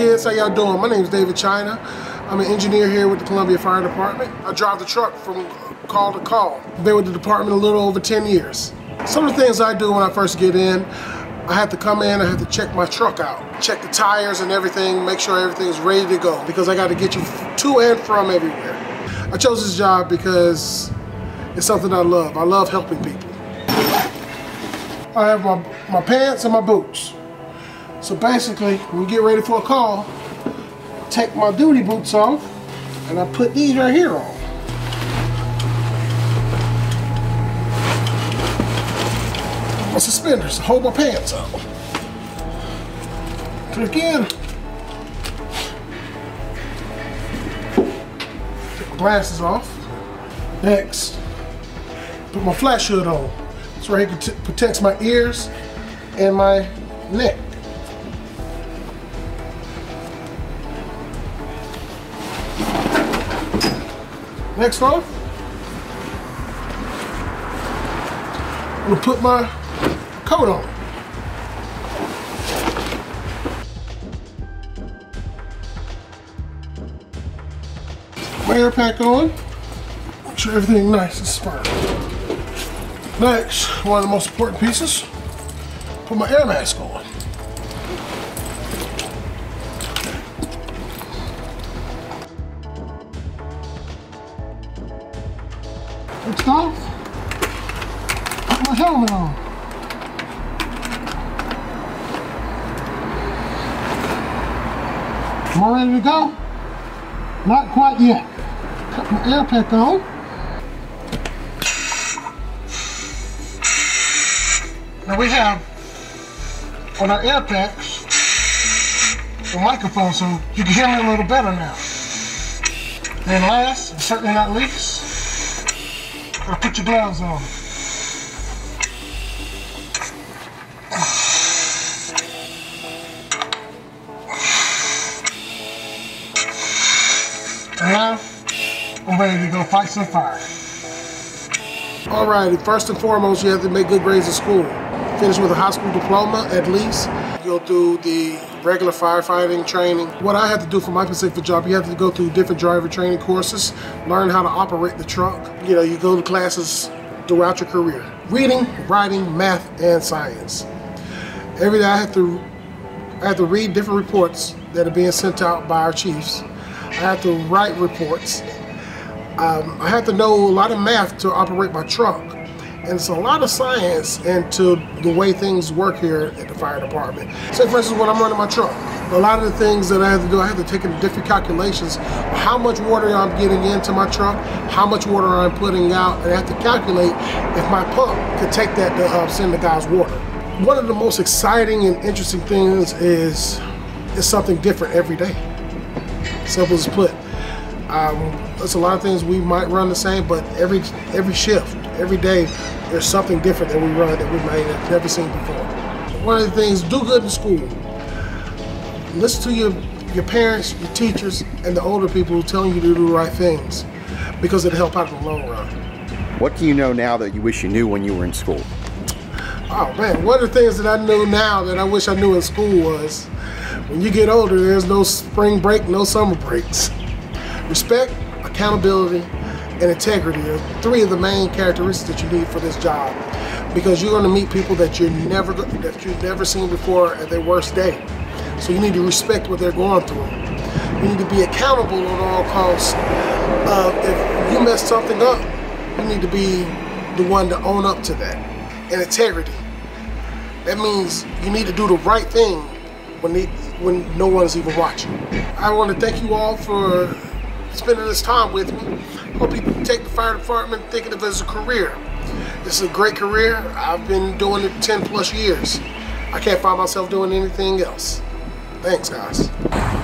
kids, how y'all doing? My name is David China. I'm an engineer here with the Columbia Fire Department. I drive the truck from call to call. I've been with the department a little over 10 years. Some of the things I do when I first get in, I have to come in, I have to check my truck out. Check the tires and everything, make sure everything is ready to go because I got to get you to and from everywhere. I chose this job because it's something I love. I love helping people. I have my pants and my boots. So basically, when you get ready for a call, I take my duty boots off and I put these right here on. My suspenders to hold my pants up. So again, take my glasses off. Next, put my flash hood on. So right here protects my ears and my neck. Next off, I'm gonna put my coat on. My air pack on. Make sure everything nice and firm. Next, one of the most important pieces, put my air mask on. Next off, put my helmet on. Am I ready to go? Not quite yet. Put my air pack on. Now we have on our air packs the microphone so you can hear me a little better now. And last, and certainly not least, gotta put your gloves on. And now, I'm ready to go fight some fire. Alrighty, first and foremost, you have to make good grades in school. Finish with a high school diploma at least. Go through the regular firefighting training. What I had to do for my specific job, you have to go through different driver training courses, learn how to operate the truck. You know, you go to classes throughout your career. Reading, writing, math, and science. Every day I have to read different reports that are being sent out by our chiefs. I have to write reports. I have to know a lot of math to operate my truck. And it's a lot of science into the way things work here at the fire department. Say for instance, when I'm running my truck, a lot of the things that I have to do, I have to take into different calculations. How much water I'm getting into my truck, how much water I'm putting out, and I have to calculate if my pump could take that to send the guys water. One of the most exciting and interesting things is it's something different every day. Simple as put. There's a lot of things we might run the same, but every shift, every day, there's something different that we run that we may have never seen before. One of the things, do good in school. Listen to your parents, your teachers, and the older people who are telling you to do the right things because it'll help out in the long run. What do you know now that you wish you knew when you were in school? Oh man, one of the things that I know now that I wish I knew in school was when you get older, there's no spring break, no summer breaks. Respect, accountability, and integrity are three of the main characteristics that you need for this job because you're going to meet people that you've never seen before at their worst day. So you need to respect what they're going through. You need to be accountable at all costs. If you mess something up, you need to be the one to own up to that. And integrity. That means you need to do the right thing when no one's even watching. I want to thank you all for spending this time with me. Hope you take the fire department thinking of it as a career. This is a great career. I've been doing it 10+ years. I can't find myself doing anything else. Thanks, guys.